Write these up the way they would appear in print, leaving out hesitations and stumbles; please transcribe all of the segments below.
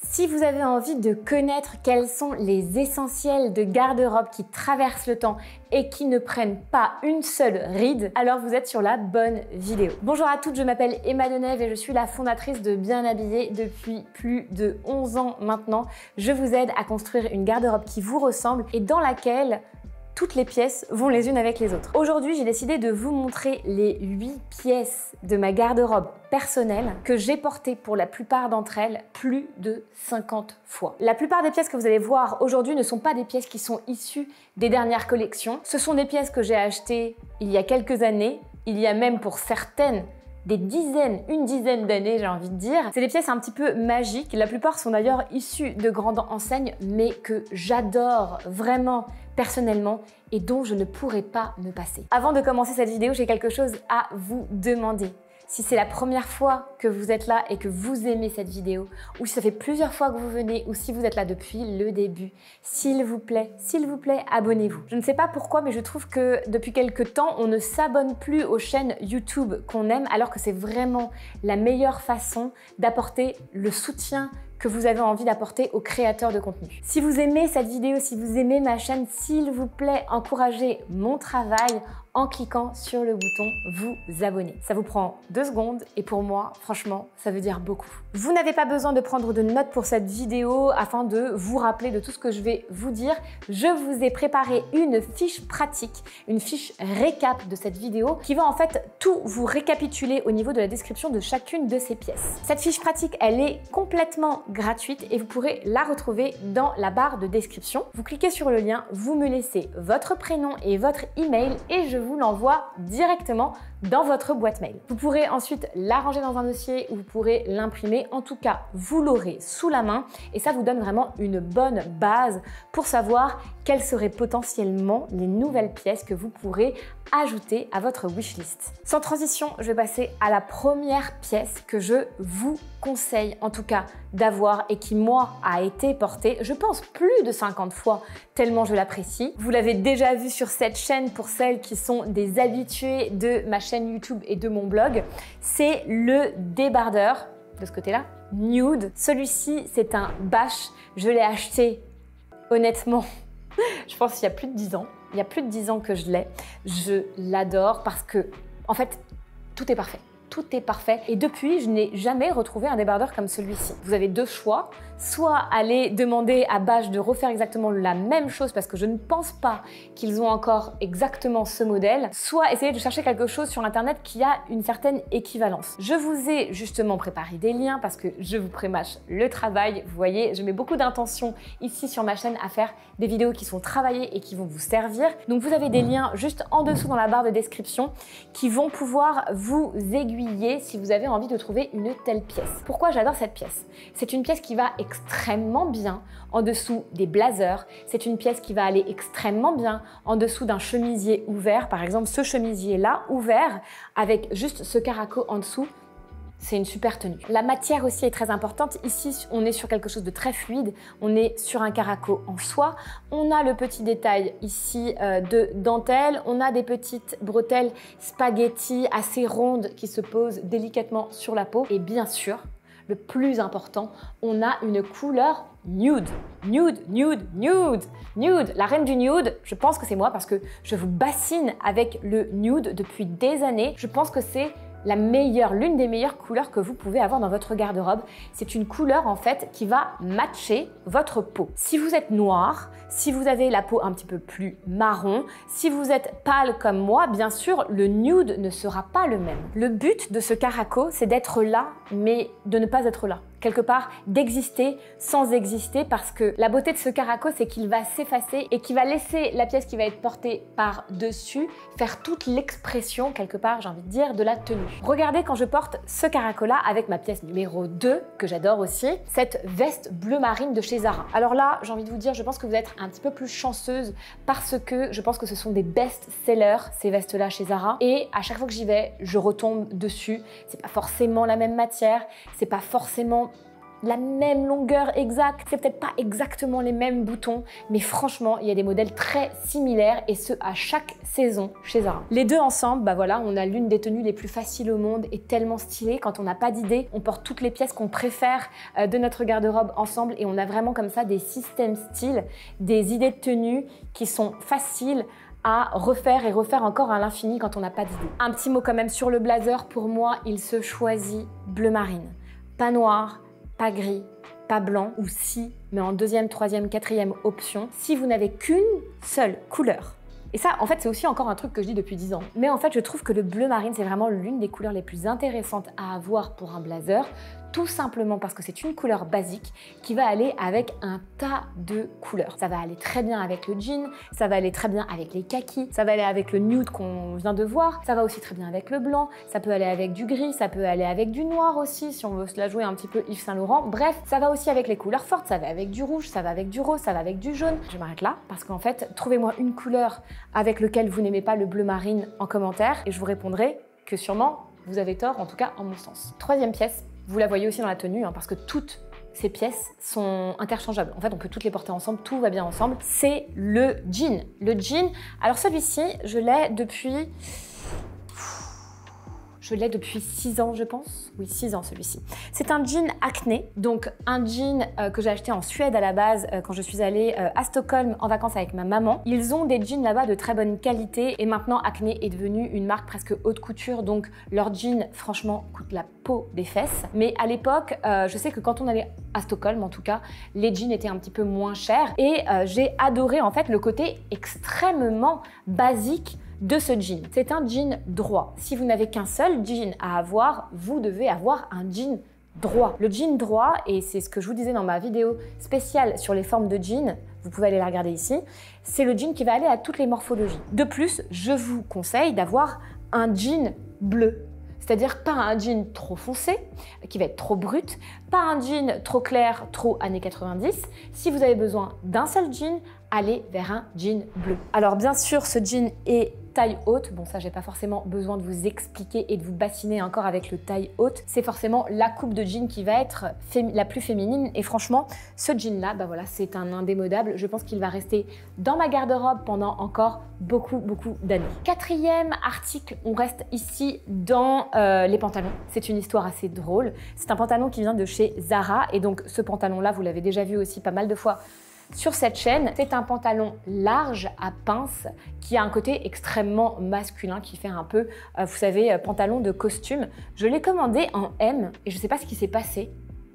Si vous avez envie de connaître quels sont les essentiels de garde-robe qui traversent le temps et qui ne prennent pas une seule ride, alors vous êtes sur la bonne vidéo. Bonjour à toutes, je m'appelle Emma Denève et je suis la fondatrice de Bien Habillé depuis plus de 11 ans maintenant. Je vous aide à construire une garde-robe qui vous ressemble et dans laquelle toutes les pièces vont les unes avec les autres. Aujourd'hui, j'ai décidé de vous montrer les 8 pièces de ma garde-robe personnelle que j'ai portées pour la plupart d'entre elles plus de 50 fois. La plupart des pièces que vous allez voir aujourd'hui ne sont pas des pièces qui sont issues des dernières collections. Ce sont des pièces que j'ai achetées il y a quelques années, il y a même pour certaines des dizaines, une dizaine d'années, j'ai envie de dire. C'est des pièces un petit peu magiques. La plupart sont d'ailleurs issues de grandes enseignes, mais que j'adore vraiment personnellement et dont je ne pourrais pas me passer. Avant de commencer cette vidéo, j'ai quelque chose à vous demander. Si c'est la première fois que vous êtes là et que vous aimez cette vidéo, ou si ça fait plusieurs fois que vous venez, ou si vous êtes là depuis le début, s'il vous plaît, abonnez-vous. Je ne sais pas pourquoi, mais je trouve que depuis quelques temps, on ne s'abonne plus aux chaînes YouTube qu'on aime, alors que c'est vraiment la meilleure façon d'apporter le soutien que vous avez envie d'apporter aux créateurs de contenu. Si vous aimez cette vidéo, si vous aimez ma chaîne, s'il vous plaît, encouragez mon travail en cliquant sur le bouton vous abonner. Ça vous prend 2 secondes et pour moi, franchement, ça veut dire beaucoup. Vous n'avez pas besoin de prendre de notes pour cette vidéo afin de vous rappeler de tout ce que je vais vous dire. Je vous ai préparé une fiche pratique, une fiche récap de cette vidéo qui va en fait tout vous récapituler au niveau de la description de chacune de ces pièces. Cette fiche pratique, elle est complètement gratuite et vous pourrez la retrouver dans la barre de description. Vous cliquez sur le lien, vous me laissez votre prénom et votre email et je vous l'envoie directement dans votre boîte mail. Vous pourrez ensuite la ranger dans un dossier ou vous pourrez l'imprimer. En tout cas, vous l'aurez sous la main et ça vous donne vraiment une bonne base pour savoir quelles seraient potentiellement les nouvelles pièces que vous pourrez ajouter à votre wishlist. Sans transition, je vais passer à la première pièce que je vous conseille en tout cas d'avoir et qui moi a été portée, je pense plus de 50 fois tellement je l'apprécie. Vous l'avez déjà vu sur cette chaîne pour celles qui sont des habitués de ma chaîne YouTube et de mon blog, c'est le débardeur de ce côté-là, nude. Celui-ci, c'est un Bash, je l'ai acheté honnêtement je pense qu'il y a plus de 10 ans. Il y a plus de 10 ans que je l'ai. Je l'adore parce que, en fait, tout est parfait. Tout est parfait. Et depuis, je n'ai jamais retrouvé un débardeur comme celui-ci. Vous avez 2 choix. Soit aller demander à Bash de refaire exactement la même chose parce que je ne pense pas qu'ils ont encore exactement ce modèle, soit essayer de chercher quelque chose sur internet qui a une certaine équivalence. Je vous ai justement préparé des liens parce que je vous prémâche le travail. Vous voyez, je mets beaucoup d'intention ici sur ma chaîne à faire des vidéos qui sont travaillées et qui vont vous servir. Donc vous avez des liens juste en dessous dans la barre de description qui vont pouvoir vous aiguiller si vous avez envie de trouver une telle pièce. Pourquoi j'adore cette pièce? C'est une pièce qui va extrêmement bien en dessous des blazers. C'est une pièce qui va aller extrêmement bien en dessous d'un chemisier ouvert. Par exemple, ce chemisier-là ouvert avec juste ce caraco en dessous. C'est une super tenue. La matière aussi est très importante. Ici, on est sur quelque chose de très fluide. On est sur un caraco en soie. On a le petit détail ici de dentelle. On a des petites bretelles spaghetti assez rondes qui se posent délicatement sur la peau. Et bien sûr, le plus important, on a une couleur nude. Nude, nude, nude, nude. La reine du nude, je pense que c'est moi parce que je vous bassine avec le nude depuis des années. Je pense que c'est l'une des meilleures couleurs que vous pouvez avoir dans votre garde-robe. C'est une couleur en fait qui va matcher votre peau. Si vous êtes noir, si vous avez la peau un petit peu plus marron, si vous êtes pâle comme moi, bien sûr, le nude ne sera pas le même. Le but de ce caraco, c'est d'être là, mais de ne pas être là. Quelque part, d'exister sans exister parce que la beauté de ce caraco, c'est qu'il va s'effacer et qu'il va laisser la pièce qui va être portée par-dessus faire toute l'expression, quelque part, j'ai envie de dire, de la tenue. Regardez quand je porte ce caraco-là avec ma pièce numéro 2, que j'adore aussi, cette veste bleu marine de chez Zara. Alors là, j'ai envie de vous dire, je pense que vous êtes un petit peu plus chanceuse parce que je pense que ce sont des best-sellers, ces vestes-là chez Zara. Et à chaque fois que j'y vais, je retombe dessus. C'est pas forcément la même matière, c'est pas forcément la même longueur exacte, c'est peut-être pas exactement les mêmes boutons, mais franchement, il y a des modèles très similaires et ce à chaque saison chez Zara. Les deux ensemble, bah voilà, on a l'une des tenues les plus faciles au monde et tellement stylée. Quand on n'a pas d'idée, on porte toutes les pièces qu'on préfère de notre garde-robe ensemble et on a vraiment comme ça des systèmes style, des idées de tenues qui sont faciles à refaire et refaire encore à l'infini quand on n'a pas d'idée. Un petit mot quand même sur le blazer, pour moi, il se choisit bleu marine. Pas noir, pas gris, pas blanc, ou si, mais en deuxième, troisième, quatrième option, si vous n'avez qu'une seule couleur. Et ça, en fait, c'est aussi encore un truc que je dis depuis 10 ans. Mais en fait, je trouve que le bleu marine, c'est vraiment l'une des couleurs les plus intéressantes à avoir pour un blazer, tout simplement parce que c'est une couleur basique qui va aller avec un tas de couleurs. Ça va aller très bien avec le jean, ça va aller très bien avec les kakis, ça va aller avec le nude qu'on vient de voir, ça va aussi très bien avec le blanc, ça peut aller avec du gris, ça peut aller avec du noir aussi, si on veut se la jouer un petit peu Yves Saint Laurent. Bref, ça va aussi avec les couleurs fortes, ça va avec du rouge, ça va avec du rose, ça va avec du jaune. Je m'arrête là parce qu'en fait, trouvez-moi une couleur avec laquelle vous n'aimez pas le bleu marine en commentaire et je vous répondrai que sûrement vous avez tort, en tout cas en mon sens. Troisième pièce, vous la voyez aussi dans la tenue, parce que toutes ces pièces sont interchangeables. En fait, on peut toutes les porter ensemble, tout va bien ensemble. C'est le jean. Le jean, alors celui-ci, je l'ai depuis 6 ans, je pense. Oui, 6 ans celui-ci. C'est un jean Acné, donc un jean que j'ai acheté en Suède à la base quand je suis allée à Stockholm en vacances avec ma maman. Ils ont des jeans là-bas de très bonne qualité et maintenant Acné est devenu une marque presque haute couture, donc leurs jeans, franchement, coûtent la peau des fesses. Mais à l'époque, je sais que quand on allait à Stockholm, en tout cas, les jeans étaient un petit peu moins chers et j'ai adoré en fait le côté extrêmement basique de ce jean. C'est un jean droit. Si vous n'avez qu'un seul jean à avoir, vous devez avoir un jean droit. Le jean droit, et c'est ce que je vous disais dans ma vidéo spéciale sur les formes de jean, vous pouvez aller la regarder ici, c'est le jean qui va aller à toutes les morphologies. De plus, je vous conseille d'avoir un jean bleu. C'est-à-dire pas un jean trop foncé, qui va être trop brut, pas un jean trop clair, trop années 90. Si vous avez besoin d'un seul jean, allez vers un jean bleu. Alors bien sûr, ce jean est taille haute. Bon, ça, j'ai pas forcément besoin de vous expliquer et de vous bassiner encore avec le taille haute. C'est forcément la coupe de jean qui va être la plus féminine. Et franchement, ce jean-là, bah voilà, c'est un indémodable. Je pense qu'il va rester dans ma garde-robe pendant encore beaucoup d'années. Quatrième article, on reste ici dans les pantalons. C'est une histoire assez drôle. C'est un pantalon qui vient de chez Zara. Et donc, ce pantalon-là, vous l'avez déjà vu aussi pas mal de fois sur cette chaîne. C'est un pantalon large à pince qui a un côté extrêmement masculin, qui fait un peu, vous savez, pantalon de costume. Je l'ai commandé en M et je ne sais pas ce qui s'est passé,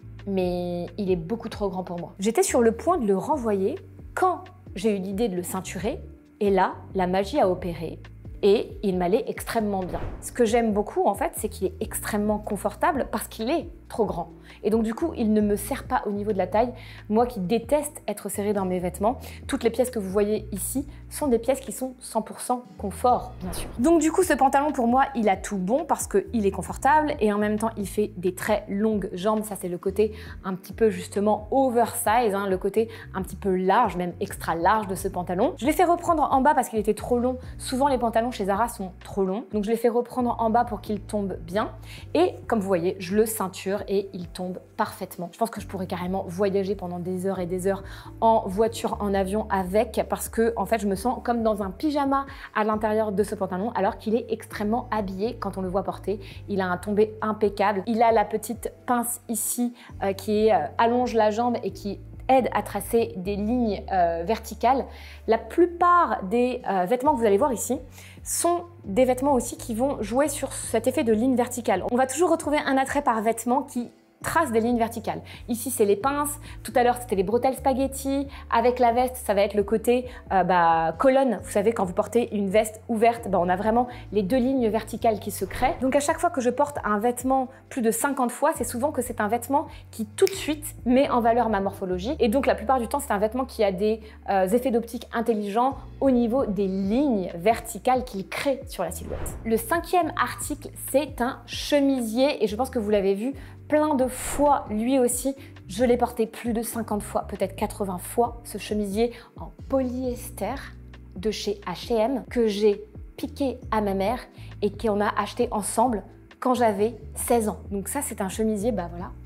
mais il est beaucoup trop grand pour moi. J'étais sur le point de le renvoyer quand j'ai eu l'idée de le ceinturer et là, la magie a opéré. Et il m'allait extrêmement bien. Ce que j'aime beaucoup, en fait, c'est qu'il est extrêmement confortable parce qu'il est trop grand. Et donc, du coup, il ne me serre pas au niveau de la taille. Moi qui déteste être serrée dans mes vêtements, toutes les pièces que vous voyez ici sont des pièces qui sont 100% confort, bien sûr. Donc, du coup, ce pantalon, pour moi, il a tout bon parce qu'il est confortable et en même temps, il fait des très longues jambes. Ça, c'est le côté un petit peu, justement, oversize, hein, le côté un petit peu large, même extra large de ce pantalon. Je l'ai fait reprendre en bas parce qu'il était trop long. Souvent, les pantalons chez Zara sont trop longs. Donc, je l'ai fait reprendre en bas pour qu'il tombe bien. Et comme vous voyez, je le ceinture et il tombe parfaitement. Je pense que je pourrais carrément voyager pendant des heures et des heures en voiture, en avion avec, parce que en fait je me sens comme dans un pyjama à l'intérieur de ce pantalon alors qu'il est extrêmement habillé quand on le voit porter. Il a un tombé impeccable. Il a la petite pince ici qui allonge la jambe et qui aide à tracer des lignes verticales. La plupart des vêtements que vous allez voir ici sont des vêtements aussi qui vont jouer sur cet effet de ligne verticale. On va toujours retrouver un attrait par vêtement qui trace des lignes verticales. Ici, c'est les pinces. Tout à l'heure, c'était les bretelles spaghetti. Avec la veste, ça va être le côté colonne. Vous savez, quand vous portez une veste ouverte, on a vraiment les deux lignes verticales qui se créent. Donc, à chaque fois que je porte un vêtement plus de 50 fois, c'est souvent que c'est un vêtement qui, tout de suite, met en valeur ma morphologie. Et donc, la plupart du temps, c'est un vêtement qui a des effets d'optique intelligents au niveau des lignes verticales qu'il crée sur la silhouette. Le 5e article, c'est un chemisier. Et je pense que vous l'avez vu plein de fois, lui aussi. Je l'ai porté plus de 50 fois, peut-être 80 fois, ce chemisier en polyester de chez H&M que j'ai piqué à ma mère et qu'on a acheté ensemble quand j'avais 16 ans. Donc ça, c'est un chemisier, voilà,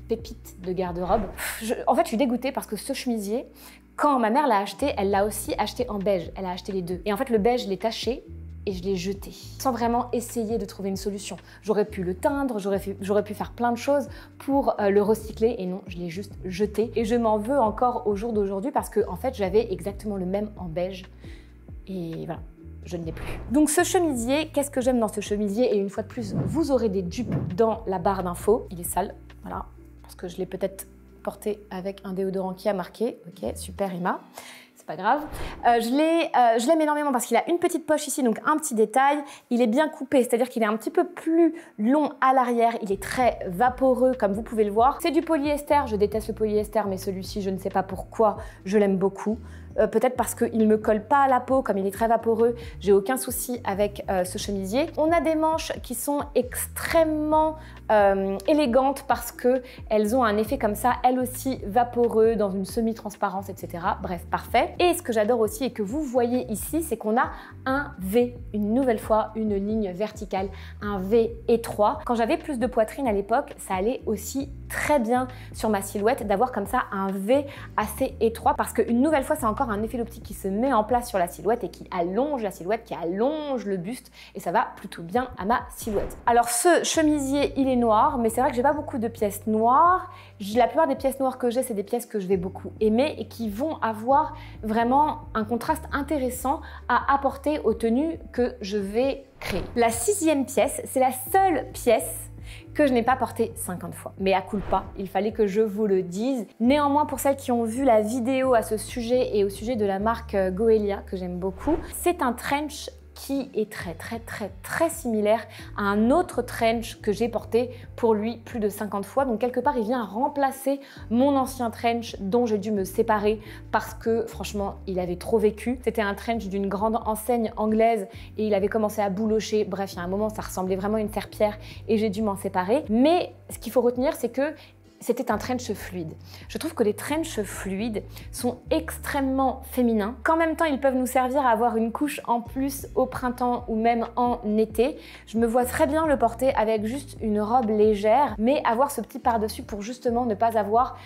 pépite de garde-robe. En fait, je suis dégoûtée parce que ce chemisier, quand ma mère l'a acheté, elle l'a aussi acheté en beige. Elle a acheté les deux. Et en fait, le beige, je l'ai taché et je l'ai jeté, sans vraiment essayer de trouver une solution. J'aurais pu le teindre, j'aurais pu faire plein de choses pour le recycler, et non, je l'ai juste jeté. Et je m'en veux encore au jour d'aujourd'hui parce que en fait, j'avais exactement le même en beige. Et voilà. Je ne l'ai plus. Donc ce chemisier, qu'est-ce que j'aime dans ce chemisier? Et une fois de plus, vous aurez des dupes dans la barre d'infos. Il est sale, voilà, parce que je l'ai peut-être porté avec un déodorant qui a marqué. Ok, super Emma. C'est pas grave. Je l'aime énormément parce qu'il a une petite poche ici, donc un petit détail. Il est bien coupé, c'est-à-dire qu'il est un petit peu plus long à l'arrière. Il est très vaporeux, comme vous pouvez le voir. C'est du polyester. Je déteste le polyester, mais celui-ci, je ne sais pas pourquoi, je l'aime beaucoup. Peut-être parce qu'il ne me colle pas à la peau, comme il est très vaporeux. J'ai aucun souci avec ce chemisier. On a des manches qui sont extrêmement élégantes parce qu'elles ont un effet comme ça, elles aussi vaporeux, dans une semi-transparence, etc. Bref, parfait. Et ce que j'adore aussi et que vous voyez ici, c'est qu'on a un V, une nouvelle fois, une ligne verticale, un V étroit. Quand j'avais plus de poitrine à l'époque, ça allait aussi très bien sur ma silhouette d'avoir comme ça un V assez étroit parce qu'une nouvelle fois, c'est encore un effet d'optique qui se met en place sur la silhouette et qui allonge la silhouette, qui allonge le buste, et ça va plutôt bien à ma silhouette. Alors ce chemisier, il est noir, mais c'est vrai que j'ai pas beaucoup de pièces noires. La plupart des pièces noires que j'ai, c'est des pièces que je vais beaucoup aimer et qui vont avoir vraiment un contraste intéressant à apporter aux tenues que je vais créer. La 6e pièce, c'est la seule pièce que je n'ai pas porté 50 fois. Mais à culpa, il fallait que je vous le dise. Néanmoins, pour celles qui ont vu la vidéo à ce sujet et au sujet de la marque Goelia, que j'aime beaucoup, c'est un trench qui est très similaire à un autre trench que j'ai porté pour lui plus de 50 fois. Donc quelque part, il vient remplacer mon ancien trench dont j'ai dû me séparer parce que franchement, il avait trop vécu. C'était un trench d'une grande enseigne anglaise et il avait commencé à boulocher. Bref, il y a un moment, ça ressemblait vraiment à une serpillière et j'ai dû m'en séparer. Mais ce qu'il faut retenir, c'est que c'était un trench fluide. Je trouve que les trench fluides sont extrêmement féminins, qu'en même temps ils peuvent nous servir à avoir une couche en plus au printemps ou même en été. Je me vois très bien le porter avec juste une robe légère, mais avoir ce petit par-dessus pour justement ne pas avoir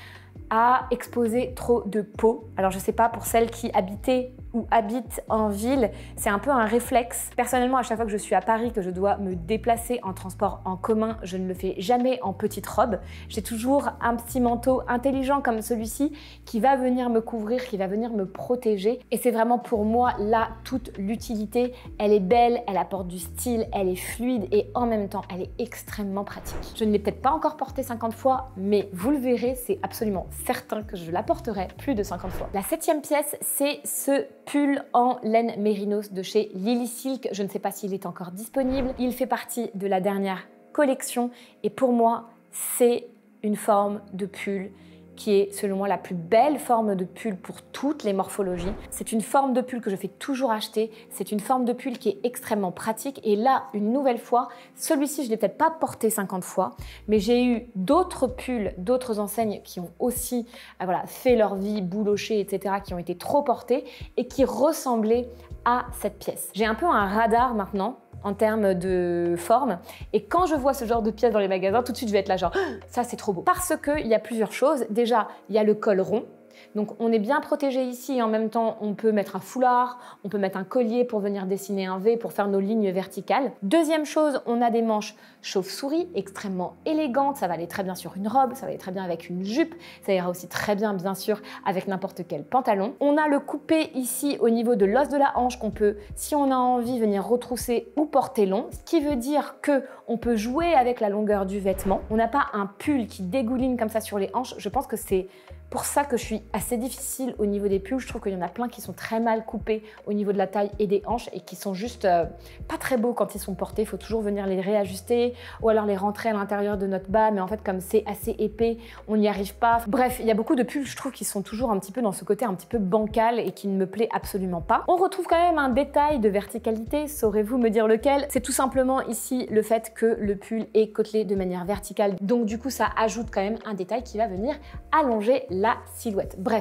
à exposer trop de peau. Alors je sais pas, pour celles qui habitaient ou habitent en ville, c'est un peu un réflexe. Personnellement, à chaque fois que je suis à Paris, que je dois me déplacer en transport en commun, je ne le fais jamais en petite robe. J'ai toujours un petit manteau intelligent comme celui-ci qui va venir me couvrir, qui va venir me protéger. Et c'est vraiment pour moi là toute l'utilité. Elle est belle, elle apporte du style, elle est fluide et en même temps, elle est extrêmement pratique. Je ne l'ai peut-être pas encore portée 50 fois, mais vous le verrez, c'est absolument certain que je la porterai plus de 50 fois. La 7e pièce, c'est ce pull en laine mérinos de chez Lily Silk. Je ne sais pas s'il est encore disponible. Il fait partie de la dernière collection et pour moi, c'est une forme de pull qui est selon moi la plus belle forme de pull pour toutes les morphologies. C'est une forme de pull que je fais toujours acheter. C'est une forme de pull qui est extrêmement pratique. Et là, une nouvelle fois, celui-ci, je ne l'ai peut-être pas porté 50 fois, mais j'ai eu d'autres pulls, d'autres enseignes qui ont aussi fait leur vie, boulochés, etc., qui ont été trop portés et qui ressemblaient à cette pièce. J'ai un peu un radar maintenant en termes de forme. Et quand je vois ce genre de pièces dans les magasins, tout de suite, je vais être là genre « ça, c'est trop beau ». Parce qu'il y a plusieurs choses. Déjà, il y a le col rond. Donc, on est bien protégé ici et en même temps, on peut mettre un foulard, on peut mettre un collier pour venir dessiner un V, pour faire nos lignes verticales. Deuxième chose, on a des manches chauve-souris extrêmement élégantes. Ça va aller très bien sur une robe, ça va aller très bien avec une jupe. Ça ira aussi très bien, bien sûr, avec n'importe quel pantalon. On a le coupé ici au niveau de l'os de la hanche qu'on peut, si on a envie, venir retrousser ou porter long. Ce qui veut dire qu'on peut jouer avec la longueur du vêtement. On n'a pas un pull qui dégouline comme ça sur les hanches. Je pense que c'est pour ça que je suis assez difficile au niveau des pulls. Je trouve qu'il y en a plein qui sont très mal coupés au niveau de la taille et des hanches et qui sont juste pas très beaux quand ils sont portés. Il faut toujours venir les réajuster ou alors les rentrer à l'intérieur de notre bas. Mais en fait, comme c'est assez épais, on n'y arrive pas. Bref, il y a beaucoup de pulls, je trouve, qui sont toujours un petit peu dans ce côté un petit peu bancal et qui ne me plaît absolument pas. On retrouve quand même un détail de verticalité. Saurez-vous me dire lequel? C'est tout simplement ici le fait que le pull est côtelé de manière verticale. Donc du coup, ça ajoute quand même un détail qui va venir allonger la silhouette. Bref,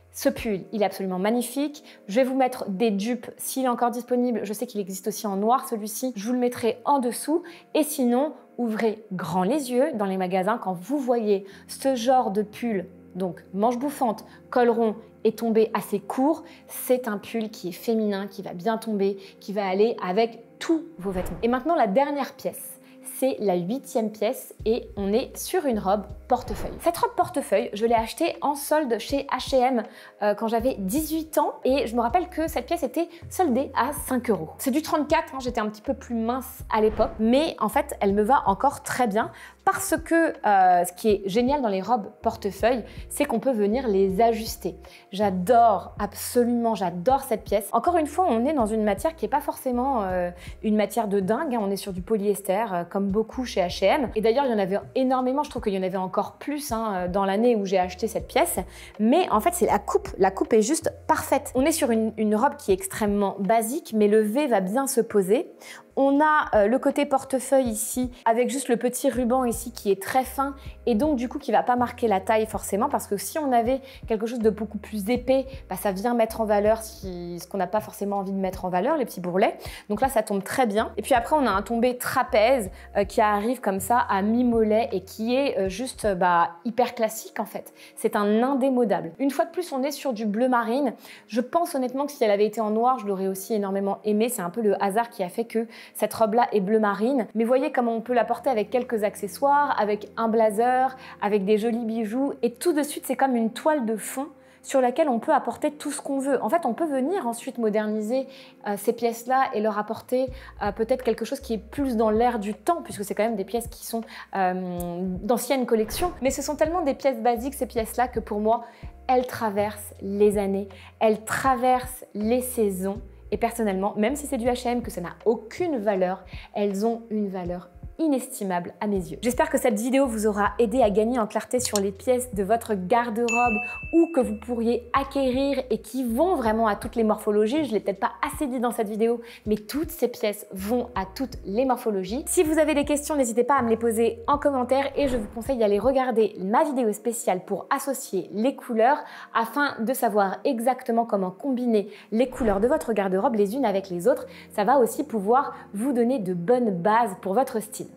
Ce pull, il est absolument magnifique. Je vais vous mettre des dupes s'il est encore disponible. Je sais qu'il existe aussi en noir celui-ci. Je vous le mettrai en dessous. Et sinon, ouvrez grand les yeux dans les magasins quand vous voyez ce genre de pull, donc manche bouffante, col rond et tombé assez court. C'est un pull qui est féminin, qui va bien tomber, qui va aller avec tous vos vêtements. Et maintenant, la dernière pièce. C'est la 8e pièce et on est sur une robe portefeuille. Cette robe portefeuille, je l'ai achetée en solde chez H&M quand j'avais 18 ans et je me rappelle que cette pièce était soldée à 5 €. C'est du 34, hein, j'étais un petit peu plus mince à l'époque, mais en fait, elle me va encore très bien parce que ce qui est génial dans les robes portefeuille, c'est qu'on peut venir les ajuster. J'adore, absolument, j'adore cette pièce. Encore une fois, on est dans une matière qui n'est pas forcément une matière de dingue, hein. On est sur du polyester, comme beaucoup chez H&M. Et d'ailleurs, il y en avait énormément, je trouve qu'il y en avait encore plus hein, dans l'année où j'ai acheté cette pièce. Mais en fait, c'est la coupe. La coupe est juste parfaite. On est sur une robe qui est extrêmement basique, mais le V va bien se poser. On a le côté portefeuille ici, avec juste le petit ruban ici qui est très fin et donc du coup qui ne va pas marquer la taille forcément parce que si on avait quelque chose de beaucoup plus épais, bah, ça vient mettre en valeur ce qu'on n'a pas forcément envie de mettre en valeur, les petits bourrelets. Donc là, ça tombe très bien. Et puis après, on a un tombé trapèze qui arrive comme ça à mi-mollet et qui est juste hyper classique en fait. C'est un indémodable. Une fois de plus, on est sur du bleu marine. Je pense honnêtement que si elle avait été en noir, je l'aurais aussi énormément aimé. C'est un peu le hasard qui a fait que cette robe-là est bleu marine, mais voyez comment on peut la porter avec quelques accessoires, avec un blazer, avec des jolis bijoux, et tout de suite, c'est comme une toile de fond sur laquelle on peut apporter tout ce qu'on veut. En fait, on peut venir ensuite moderniser ces pièces-là et leur apporter peut-être quelque chose qui est plus dans l'air du temps, puisque c'est quand même des pièces qui sont d'anciennes collections. Mais ce sont tellement des pièces basiques, ces pièces-là, que pour moi, elles traversent les années, elles traversent les saisons. Et personnellement, même si c'est du H&M, que ça n'a aucune valeur, elles ont une valeur inestimable à mes yeux. J'espère que cette vidéo vous aura aidé à gagner en clarté sur les pièces de votre garde-robe ou que vous pourriez acquérir et qui vont vraiment à toutes les morphologies. Je ne l'ai peut-être pas assez dit dans cette vidéo, mais toutes ces pièces vont à toutes les morphologies. Si vous avez des questions, n'hésitez pas à me les poser en commentaire et je vous conseille d'aller regarder ma vidéo spéciale pour associer les couleurs afin de savoir exactement comment combiner les couleurs de votre garde-robe les unes avec les autres. Ça va aussi pouvoir vous donner de bonnes bases pour votre style.